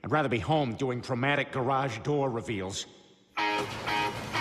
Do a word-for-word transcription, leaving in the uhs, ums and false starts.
I'd rather be home doing dramatic garage door reveals.